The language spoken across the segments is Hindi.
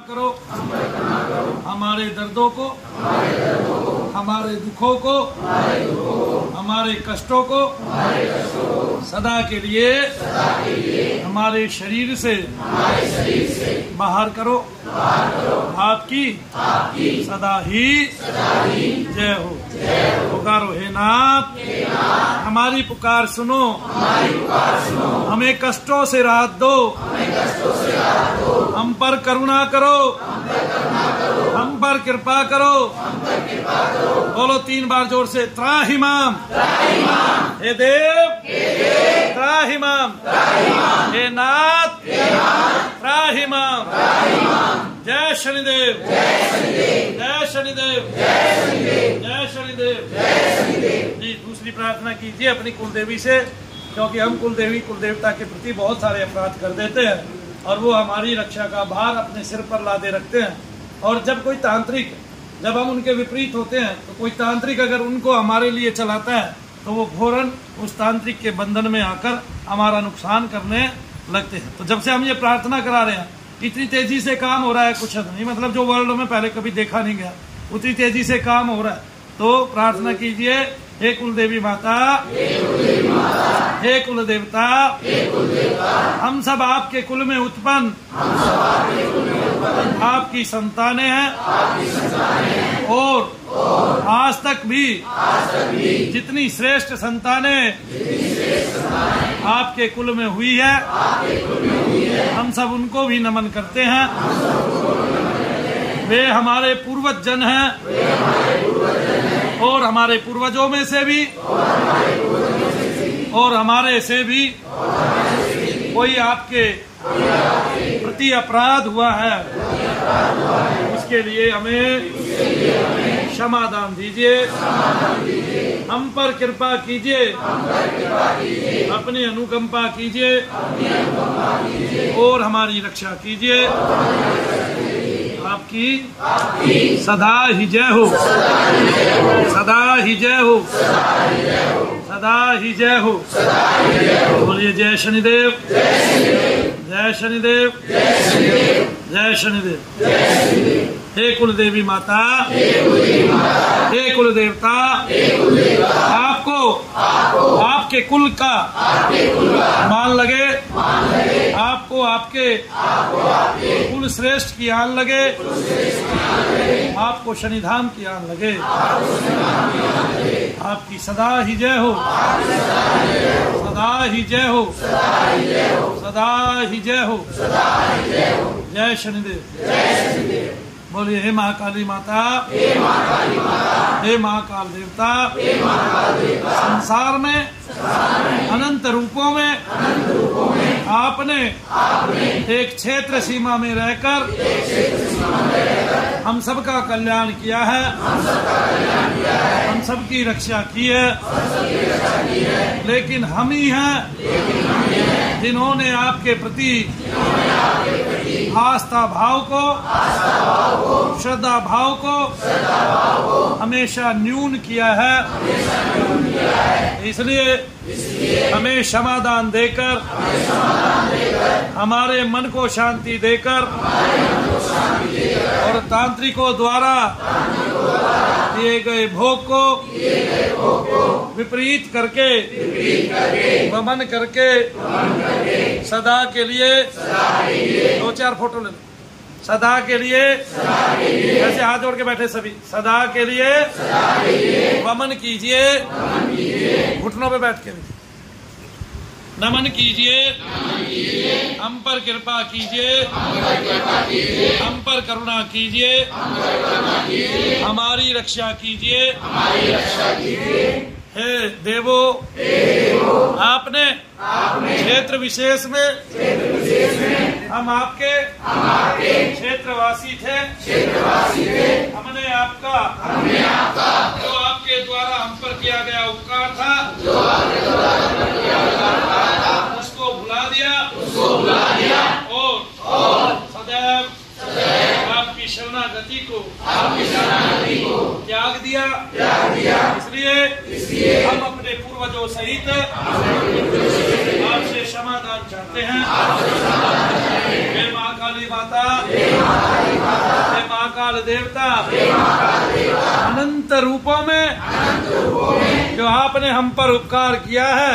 करो, हमारे दर्दों को, हमारे दुखों को, हमारे कष्टों को सदा के लिए हमारे शरीर से बाहर करो। आपकी सदा ही जय हो। पुकारो हे नाथ, हमारी पुकार सुनो, हमें कष्टों से राहत दो, हम पर करुणा करो, हम पर कृपा करो। बोलो 3 बार जोर से, त्राहिमाम, हे देव त्राहिमाम, हे नाथ त्राहिमाम। जय शनिदेव, जय शनिदेव, जय शनिदेव। जी, दूसरी प्रार्थना कीजिए अपनी कुलदेवी से, क्योंकि हम कुलदेवी कुलदेवता के प्रति बहुत सारे अपराध कर देते हैं और वो हमारी रक्षा का भार अपने सिर पर लादे रखते हैं। और जब कोई तांत्रिक, जब हम उनके विपरीत होते हैं, तो कोई तांत्रिक अगर उनको हमारे लिए चलाता है तो वो घोरन उस तांत्रिक के बंधन में आकर हमारा नुकसान करने लगते हैं। तो जब से हम ये प्रार्थना करा रहे हैं, इतनी तेजी से काम हो रहा है, कुछ नहीं, मतलब जो वर्ल्ड में पहले कभी देखा नहीं गया, उतनी तेजी से काम हो रहा है। तो प्रार्थना कीजिए, हे कुलदेवी माता, हे कुल देवता, हम सब आपके कुल में उत्पन्न आपकी संतानें हैं, और आज तक भी जितनी श्रेष्ठ संतानें आपके कुल में हुई है, हम सब उनको भी नमन करते हैं। वे हमारे पूर्वज जन हैं, और हमारे पूर्वजों में से भी और हमारे से भी कोई आपके प्रति अपराध हुआ है, उसके लिए हमें क्षमादान दीजिए, हम पर कृपा कीजिए, अपनी अनुकंपा कीजिए और हमारी रक्षा कीजिए। आपकी सदा ही जय हो, सदा ही जय हो, सदा ही जय हो। बोलिए जय शनिदेव, जय शनिदेव, जय शनिदेव। हे कुलदेवी माता, हे कुल देवता, आपको आपके कुल का मान लगे, आपको आपके कुल श्रेष्ठ की आन लगे, आपको शनिधाम की आन लगे। आपकी सदा ही जय हो, सदा ही जय हो, सदा ही जय हो। जय शनिदेव। बोलिए हे महाकाली माता, हे महाकाल देवता, संसार में अनंत रूपों में आपने एक क्षेत्र सीमा में रहकर हम सबका कल्याण किया है, हम सबकी रक्षा की है। लेकिन हम ही हैं जिन्होंने आपके प्रति आस्था भाव को, श्रद्धा भाव को हमेशा न्यून किया है। इसलिए हमें क्षमादान देकर, हमारे मन को शांति देकर और तांत्रिकों द्वारा दिए गए भोग को विपरीत करके, वमन करके सदा के लिए 2-4 फोटो ले लो। सदा के लिए ऐसे हाथ जोड़ के बैठे सभी, सदा के लिए वमन कीजिए, घुटनों पे बैठ के नमन कीजिए, हम पर कृपा कीजिए, हम पर करुणा कीजिए, हमारी रक्षा कीजिए। हे देवो, आपने क्षेत्र विशेष में हम आपके क्षेत्रवासी थे, हमने आपका जो आपके द्वारा हम पर किया गया उपकार था, उसको भुला दिया और सदैव आपकी शरणागति को त्याग दिया। इसलिए हम अपने पूर्वजों सहित आपसे क्षमादान चाहते हैं। हे महाकाली माता, काल देवता अनंत रूपों में जो आपने हम पर उपकार किया है,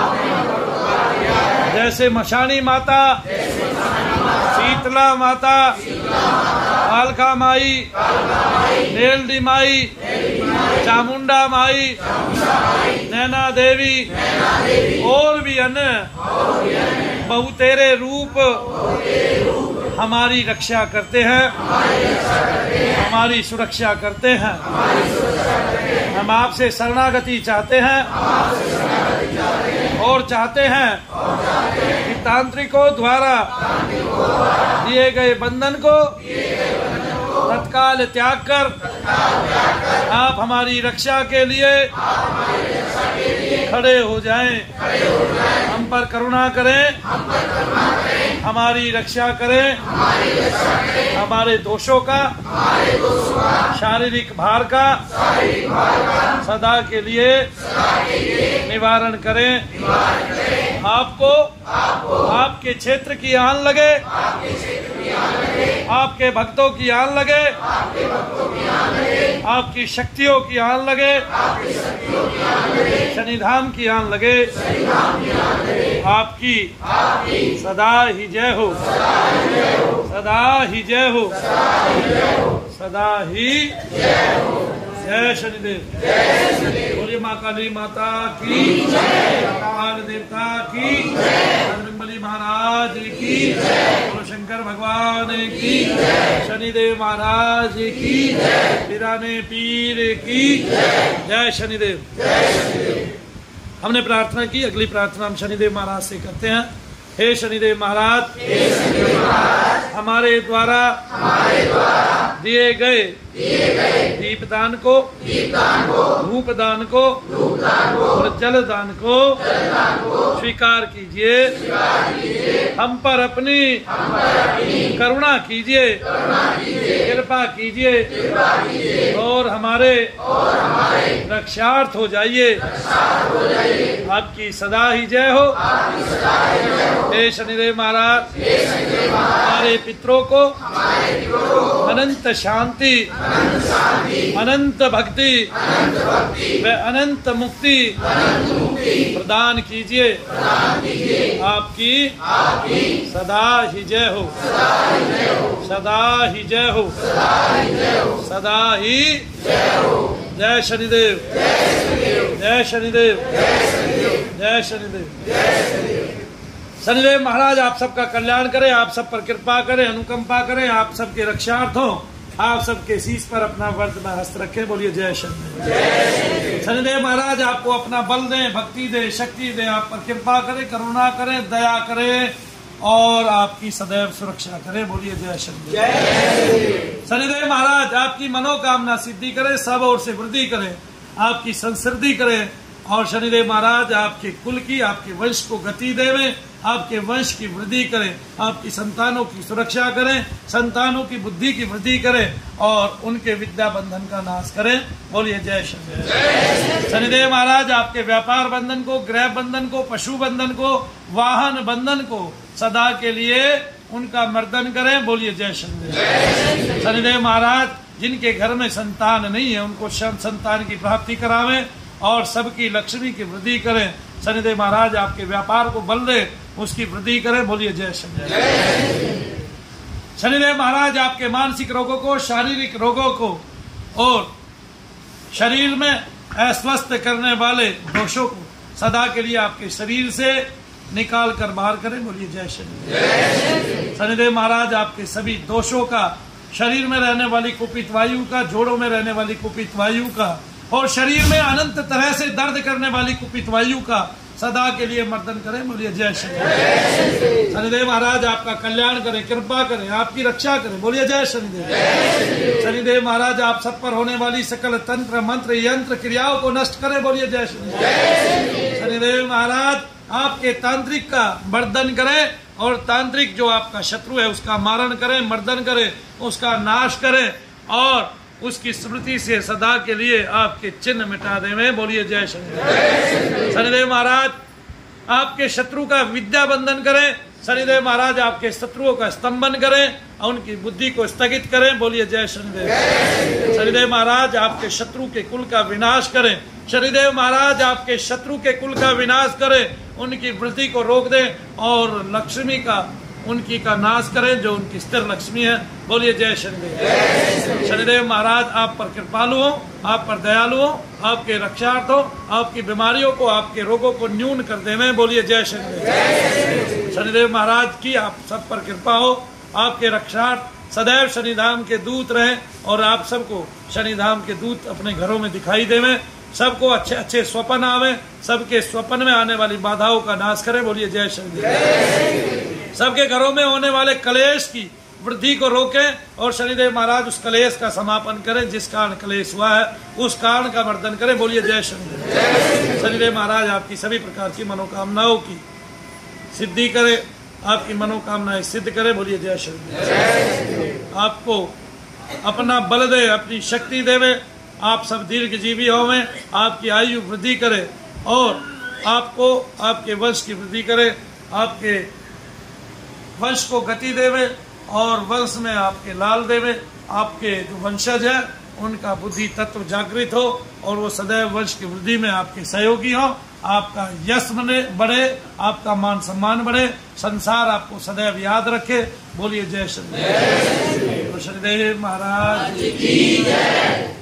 जैसे मशानी माता, शीतला माता, कालका माई, नेल्डी माई, चामुंडा माई, नैना देवी और भी अन्य बहुतेरे रूप हमारी रक्षा करते हैं, हमारी सुरक्षा करते हैं। हम आपसे शरणागति चाहते हैं और चाहते हैं कि तांत्रिकों द्वारा दिए गए बंधन को तत्काल त्याग कर आप हमारी रक्षा के लिए खड़े हो जाएं, हम पर करुणा करें, हमारी रक्षा करें, हमारे दोषों का, शारीरिक भार का सदा के लिए निवारण करें। आपको आपके क्षेत्र की आन लगे, आपके भक्तों की आन लगे, आपकी शक्तियों की आन लगे, शनिधाम की आन लगे। आपकी सदा ही जय हो, सदा ही जय हो, सदा ही जय शनिदेव। बोलिए माँ काली माता की, काल देवता की, बजरंगबली महाराज की, बोलो शंकर भगवान की, शनिदेव महाराज की, पिराने पीर की जय शनिदेव। हमने प्रार्थना की, अगली प्रार्थना हम शनिदेव महाराज से करते हैं। हे शनिदेव महाराज, हमारे द्वारा दिए गए दीपदान को, धूप दान को और जल दान को स्वीकार कीजिए। हम पर अपनी करुणा कीजिए, कृपा कीजिए और हमारे रक्षार्थ हो जाइए। आपकी सदा ही जय हो। हे शनिदेव महाराज, हमारे पितरों को अनंत शांति, अनंत भक्ति व अनंत मुक्ति प्रदान कीजिए। आपकी सदा ही जय हो, सदा ही जय हो, सदा ही जय शनिदेव, जय शनिदेव, जय शनिदेव। शनिदेव महाराज आप सबका कल्याण करें, आप सब पर कृपा करें, अनुकंपा करें, आप सबके रक्षार्थ हो, आप सबके शीश पर अपना वर्तमान हस्त रखें। बोलिए जय शनिदेव। शनिदेव महाराज आपको अपना बल दें, भक्ति दे, शक्ति दे, आप पर कृपा करें, करुणा करें, दया करें और आपकी सदैव सुरक्षा करें। बोलिए जय शनिदेव। शनिदेव महाराज आपकी मनोकामना सिद्धि करें, सब ओर से वृद्धि करें, आपकी संसिद्धि करें और शनिदेव महाराज आपके कुल की, आपके वंश को गति देवें, आपके वंश की वृद्धि करें, आपकी संतानों की सुरक्षा करें, संतानों की बुद्धि की वृद्धि करें और उनके विद्या बंधन का नाश करें। बोलिए जय शनिदेव। शनिदेव महाराज आपके व्यापार बंधन को, गृह बंधन को, पशु बंधन को, वाहन बंधन को सदा के लिए उनका मर्दन करें। बोलिए जय शनिदेव। शनिदेव महाराज जिनके घर में संतान नहीं है उनको संतान की प्राप्ति करावें और सबकी लक्ष्मी की वृद्धि करें। शनिदेव महाराज आपके व्यापार को बल दे, उसकी वृद्धि करें। बोलिए जय शनिदेव। शनिदेव महाराज आपके मानसिक रोगों को, शारीरिक रोगों को और शरीर में अस्वस्थ करने वाले दोषों को सदा के लिए आपके शरीर से निकाल कर बाहर करें। बोलिए जय शनिदेव। शनिदेव महाराज आपके सभी दोषों का, शरीर में रहने वाली कुपित वायु का, जोड़ों में रहने वाली कुपित वायु का और शरीर में अनंत तरह से दर्द करने वाली कुपित वायु का सदा के लिए मर्दन करें। बोलिए जय शनिदेव। शनिदेव महाराज आपका कल्याण करें, कृपा करें, आपकी रक्षा करें। बोलिए जय शनिदेव। शनिदेव महाराज आप सब पर होने वाली सकल तंत्र मंत्र यंत्र क्रियाओं को नष्ट करें। बोलिए जय शनिदेव। शनिदेव महाराज आपके तांत्रिक का मर्दन करें और तांत्रिक जो आपका शत्रु है उसका मारण करें, मर्दन करें, उसका नाश करें और उसकी स्मृति से सदा के लिए आपके चिन्ह मिटा देवें। बोलिए जय शनिदेव। शनिदेव महाराज आपके शत्रु का विद्या बंधन करें, शनिदेव महाराज आपके शत्रुओं का स्तंभन करें और उनकी बुद्धि को स्थगित करें। बोलिए जय शनिदेव। शनिदेव महाराज आपके शत्रु के कुल का विनाश करें। शनिदेव महाराज आपके शत्रु के कुल का विनाश करें, उनकी वृद्धि को रोक दें और लक्ष्मी का उनकी का नाश करें जो उनकी स्थिर लक्ष्मी है। बोलिए जय शनिदेव। शनिदेव महाराज आप पर कृपालु हो, आप पर दयालु हो, आपके रक्षार्थ हो, आपकी बीमारियों को, आपके रोगों को न्यून कर देवे। बोलिए जय शनिदेव। शनिदेव महाराज की आप सब पर कृपा हो, आपके रक्षार्थ सदैव शनिधाम के दूत रहें और आप सबको शनिधाम के दूत अपने घरों में दिखाई देवे। सबको अच्छे अच्छे स्वप्न आवे, सबके स्वप्न में आने वाली बाधाओं का नाश करें। बोलिए जय शनिदेव। सबके घरों में होने वाले कलेश की वृद्धि को रोकें और शनिदेव महाराज उस कलेश का समापन करें, जिस कारण कलेश हुआ है उस कारण का वर्धन करें। बोलिए जय शनिदेव। शनिदेव महाराज आपकी सभी प्रकार की मनोकामनाओं की सिद्धि करे, आपकी मनोकामनाएं सिद्ध करे। बोलिए जय शनिदेव। आपको अपना बल दे, अपनी शक्ति देवे, आप सब दीर्घ जीवी होवे, आपकी आयु वृद्धि करे और आपको आपके वंश की वृद्धि करे, आपके वंश को गति देवे और वंश में आपके लाल देवे, आपके जो वंशज है उनका बुद्धि तत्व जागृत हो और वो सदैव वंश की वृद्धि में आपके सहयोगी हो, आपका यश बढ़े, आपका मान सम्मान बढ़े, संसार आपको सदैव याद रखे। बोलिए जय शनिदेव। शनिदेव महाराज की जय।